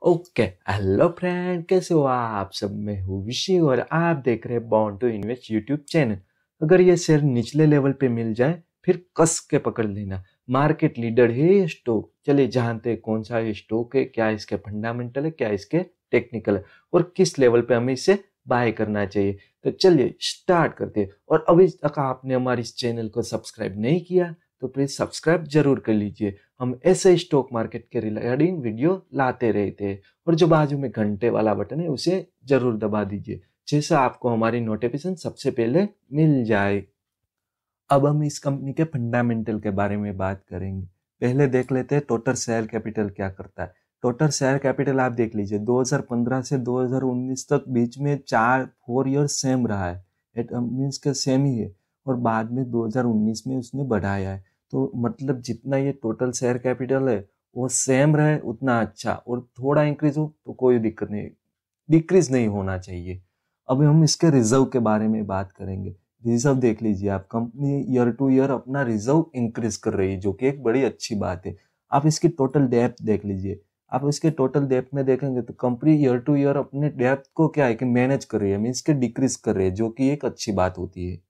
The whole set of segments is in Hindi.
ओके। हेलो फ्रेंड, कैसे हो आप सब? मैं हूँ विशी और आप देख रहे हैं bond to invest YouTube channel. अगर ये शेयर निचले लेवल पे मिल जाए फिर कस के पकड़ लेना। मार्केट लीडर है ये स्टॉक। चलिए जानते हैं कौन सा ये स्टॉक है, क्या इसके फंडामेंटल है, क्या इसके टेक्निकल है और किस लेवल पे हमें इसे बाय करना चाहिए। तो चलिए स्टार्ट करते हैं। और अभी तक आपने हमारे इस चैनल को सब्सक्राइब नहीं किया तो प्लीज सब्सक्राइब जरूर कर लीजिए। हम ऐसे स्टॉक मार्केट के रिगार्डिंग वीडियो लाते रहते हैं। और जो बाजू में घंटे वाला बटन है उसे जरूर दबा दीजिए, जिससे आपको हमारी नोटिफिकेशन सबसे पहले मिल जाए। अब हम इस कंपनी के फंडामेंटल के बारे में बात करेंगे। पहले देख लेते हैं टोटल शेयर कैपिटल क्या करता है। टोटल शेयर कैपिटल आप देख लीजिए 2015 से 2019 तक बीच में 4 ईयर सेम रहा है। इट मीन्स के सेम ही है। और बाद में 2019 में उसने बढ़ाया है। तो मतलब जितना ये टोटल शेयर कैपिटल है वो सेम रहे उतना अच्छा, और थोड़ा इंक्रीज हो तो कोई दिक्कत नहीं, डिक्रीज नहीं होना चाहिए। अब हम इसके रिजर्व के बारे में बात करेंगे। रिजर्व देख लीजिए आप, कंपनी ईयर टू ईयर अपना रिजर्व इंक्रीज कर रही है, जो कि एक बड़ी अच्छी बात है। आप इसकी टोटल डेप्थ देख लीजिए। आप इसके टोटल डेप्थ में देखेंगे तो कंपनी ईयर टू ईयर अपने डेप्थ को क्या है कि मैनेज कर रही है, मीन्स के डिक्रीज कर रही है, जो कि एक अच्छी बात होती है।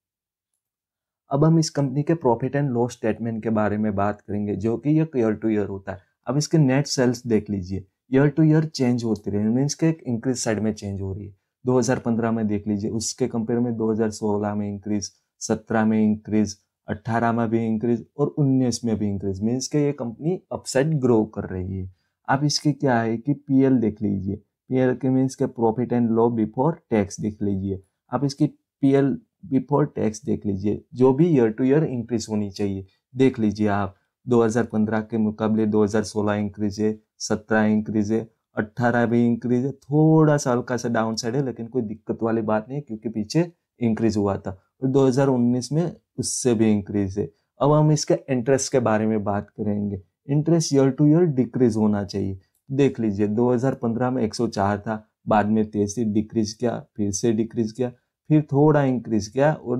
अब हम इस कंपनी के प्रॉफिट एंड लॉस स्टेटमेंट के बारे में बात करेंगे, जो कि ये ईयर टू ईयर होता है। अब इसके नेट सेल्स देख लीजिए, ईयर टू ईयर चेंज होती रही, मीन्स के एक इंक्रीज साइड में चेंज हो रही है। 2015 में देख लीजिए, उसके कंपेयर में 2016 में इंक्रीज, 17 में इंक्रीज, 18 में भी इंक्रीज और 19 में भी इंक्रीज, मीन्स के ये कंपनी अपसाइड ग्रो कर रही है। अब इसकी क्या है कि पीएल देख लीजिए। पीएल के मीन्स के profit and loss before tax देख लीजिए। अब इसकी पीएल बिफोर टैक्स देख लीजिए, जो भी ईयर टू ईयर इंक्रीज होनी चाहिए। देख लीजिए आप, 2015 के मुकाबले 2016 इंक्रीज है, 17 इंक्रीज है, 18 भी इंक्रीज है। थोड़ा सा हल्का सा डाउन साइड है, लेकिन कोई दिक्कत वाली बात नहीं है क्योंकि पीछे इंक्रीज हुआ था। और 2019 में उससे भी इंक्रीज है। अब हम इसके इंटरेस्ट के बारे में बात करेंगे। Interest year to year decrease होना चाहिए। देख लीजिए 2015 में 104 था, बाद में 23 डिक्रीज किया, फिर से डिक्रीज किया, फिर थोड़ा इंक्रीज किया, और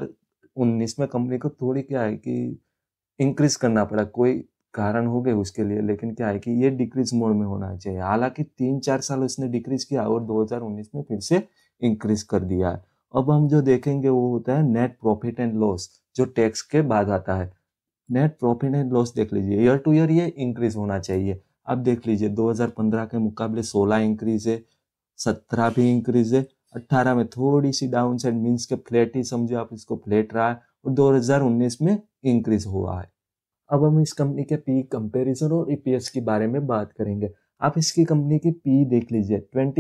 2019 में कंपनी को थोड़ी क्या है कि इंक्रीज करना पड़ा, कोई कारण हो गए उसके लिए, लेकिन क्या है कि ये डिक्रीज मोड में होना चाहिए। हालांकि 3-4 साल उसने डिक्रीज किया और 2019 में फिर से इंक्रीज कर दिया है। अब हम जो देखेंगे वो होता है नेट प्रॉफिट एंड लॉस, जो टैक्स के बाद आता है। नेट प्रॉफिट एंड लॉस देख लीजिए, ईयर टू ईयर ये इंक्रीज होना चाहिए। अब देख लीजिए 2015 के मुकाबले 16 इंक्रीज है, 17 भी इंक्रीज है, 18 में थोड़ी सी डाउन साइड, मीन्स के फ्लैट ही समझो आप इसको, फ्लैट रहा है, और 2019 में इंक्रीज हुआ है। अब हम इस कंपनी के पी कंपैरिजन और ईपीएस के बारे में बात करेंगे। आप इसकी कंपनी की पी देख लीजिए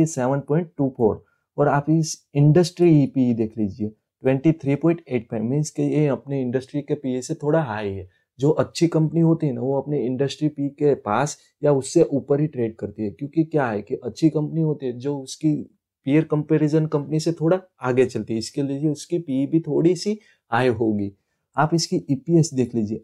27.24, और आप इस इंडस्ट्री ईपी देख लीजिए 23.85, मीन्स के ये अपने इंडस्ट्री के पी से थोड़ा हाई है। जो अच्छी कंपनी होती है ना, वो अपने इंडस्ट्री पी के पास या उससे ऊपर ही ट्रेड करती है, क्योंकि क्या है कि अच्छी कंपनी होती है जो उसकी पीयर कंपैरिजन कंपनी से थोड़ा आगे चलती है, इसके लिए उसकी पी भी थोड़ी सी हाई होगी। आप इसकी ईपीएस देख लीजिए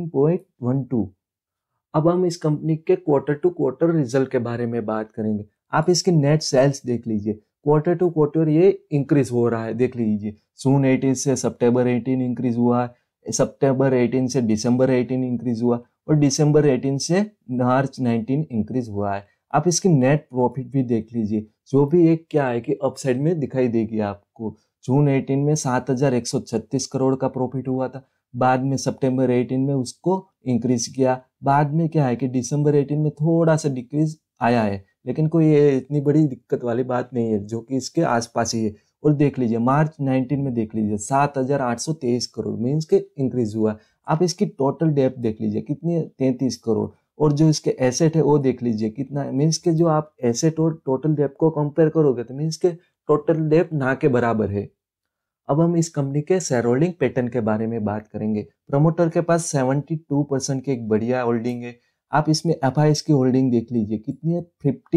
18.12। अब हम इस कंपनी के क्वार्टर टू क्वार्टर रिजल्ट के बारे में बात करेंगे। आप इसके नेट सेल्स देख लीजिए, क्वार्टर टू क्वार्टर ये इंक्रीज हो रहा है। देख लीजिए जून 18 से सितंबर 18 इंक्रीज हुआ है, सितंबर 18 से दिसंबर 18 इंक्रीज हुआ, और दिसंबर 18 से मार्च 19 इंक्रीज हुआ है। आप इसकी नेट प्रॉफिट भी देख लीजिए, जो भी एक क्या है कि अपसाइड में दिखाई देगी आपको। जून 18 में 7,136 करोड़ का प्रॉफिट हुआ था, बाद में सितंबर 18 में उसको इंक्रीज किया, बाद में क्या है कि दिसंबर 18 में थोड़ा सा डिक्रीज आया है, लेकिन कोई ये इतनी बड़ी दिक्कत वाली बात नहीं है, जो कि इसके आसपास ही है। और देख लीजिए मार्च 19 में देख लीजिए 7,823 करोड़, मीन्स के इंक्रीज हुआ। आप इसकी टोटल डेप्थ देख लीजिए कितनी है, 33 करोड़। और जो इसके एसेट है वो देख लीजिए कितना है, मीन्स के जो आप एसेट और टोटल डेप्थ को कंपेयर करोगे तो मीन्स के टोटल डेप्थ ना के बराबर है। अब हम इस कंपनी के शेयर होल्डिंग पैटर्न के बारे में बात करेंगे। प्रमोटर के पास 72% की एक बढ़िया होल्डिंग है। आप इसमें एफआईएस की होल्डिंग देख लीजिए कितनी है,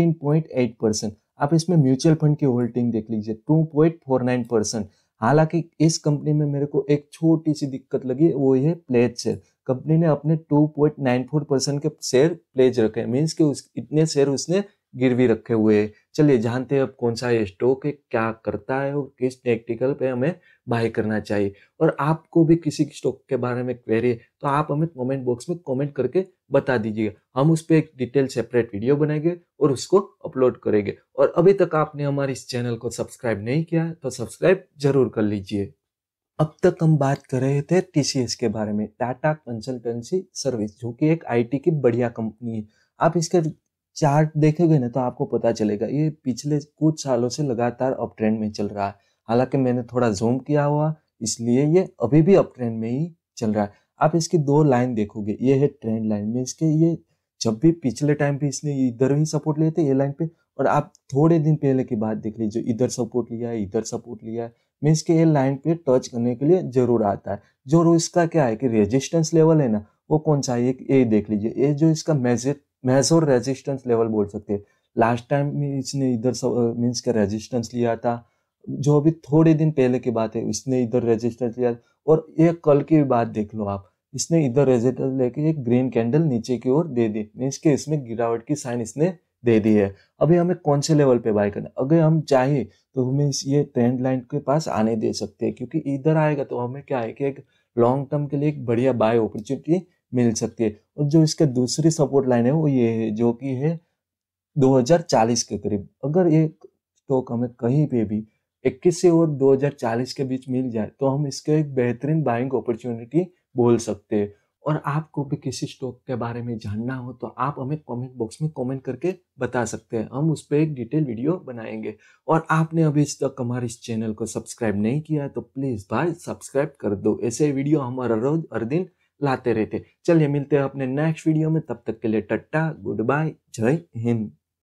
15.8%। आप इसमें म्यूचुअल फंड की होल्डिंग देख लीजिए 2.49%। हालांकि इस कंपनी में मेरे को एक छोटी सी दिक्कत लगी, वो ये प्लेज शेयर। कंपनी ने अपने 2.94% के शेयर प्लेज रखे, मीन्स कि इतने शेयर उसने गिरवी रखे हुए हैं। चलिए जानते हैं अब कौन सा ये स्टॉक है, क्या करता है और किस टेक्निकल पे हमें बाय करना चाहिए। और आपको भी किसी स्टॉक के बारे में क्वेरी है तो आप हमें कमेंट बॉक्स में कमेंट करके बता दीजिएगा। हम उस पर एक डिटेल सेपरेट वीडियो बनाएंगे और उसको अपलोड करेंगे। और अभी तक आपने हमारे इस चैनल को सब्सक्राइब नहीं किया है तो सब्सक्राइब जरूर कर लीजिए। अब तक हम बात कर रहे थे टीसीएस के बारे में, टाटा कंसल्टेंसी सर्विस, जो कि एक आईटी की बढ़िया कंपनी है। आप इसके चार्ट देखेंगे ना तो आपको पता चलेगा ये पिछले कुछ सालों से लगातार अप ट्रेंड में चल रहा है। हालांकि मैंने थोड़ा जूम किया हुआ इसलिए ये अभी भी अप ट्रेंड में ही चल रहा है। आप इसकी दो लाइन देखोगे, ये है ट्रेंड लाइन में इसके, ये जब भी पिछले टाइम पे इसने इधर ही सपोर्ट लिए थे ये लाइन पे, और आप थोड़े दिन पहले की बात देख लीजिए, इधर सपोर्ट लिया है, इधर सपोर्ट लिया है, मीन्स के ये लाइन पे टच करने के लिए जरूर आता है। जो इसका क्या है कि रेजिस्टेंस लेवल है ना, वो कौन सा है ये देख लीजिए। ये जो इसका मेजर रेजिस्टेंस लेवल बोल सकते हैं। लास्ट टाइम में इसने इधर मीन्स का रेजिस्टेंस लिया था, जो अभी थोड़े दिन पहले की बात है इसने इधर रेजिस्टेंस लिया। और ये कल की बात देख लो आप, इसने इधर रेजिस्टेंस लेके एक ग्रीन कैंडल नीचे की ओर दे दी, मीन्स के इसमें गिरावट की साइन इसने दे दी है। अभी हमें कौन से लेवल पे बाय करना, अगर हम चाहे तो हमें ये ट्रेंड लाइन के पास आने दे सकते हैं, क्योंकि इधर आएगा तो हमें क्या है कि एक लॉन्ग टर्म के लिए एक बढ़िया बाय अपॉर्चुनिटी मिल सकती है। और जो इसके दूसरी सपोर्ट लाइन है वो ये है, जो कि है 2040 के करीब। अगर ये स्टॉक हमें कहीं पे भी 21 से और 2040 के बीच मिल जाए तो हम इसके एक बेहतरीन बाइंग अपॉर्चुनिटी बोल सकते हैं। और आपको भी किसी स्टॉक के बारे में जानना हो तो आप हमें कमेंट बॉक्स में कमेंट करके बता सकते हैं, हम उस पर एक डिटेल वीडियो बनाएंगे। और आपने अभी तक हमारे इस चैनल को सब्सक्राइब नहीं किया है तो प्लीज़ भाई सब्सक्राइब कर दो, ऐसे वीडियो हम हर रोज हर दिन लाते रहते। चलिए मिलते हैं अपने नेक्स्ट वीडियो में, तब तक के लिए टट्टा, गुड बाय, जय हिंद।